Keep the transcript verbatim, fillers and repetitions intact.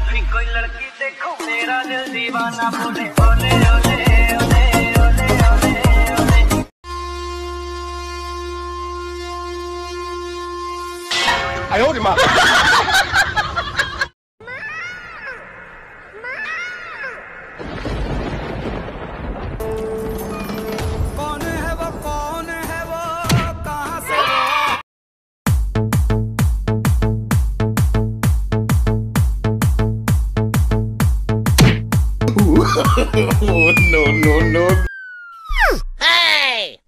कोई लड़की देखो मेरा दिल दीवाना बोले ओले ओले ओले ओले ओले ओले। 哎呦我的妈！ कौन है वो कौन है वो कहाँ से Oh no no no! Hey!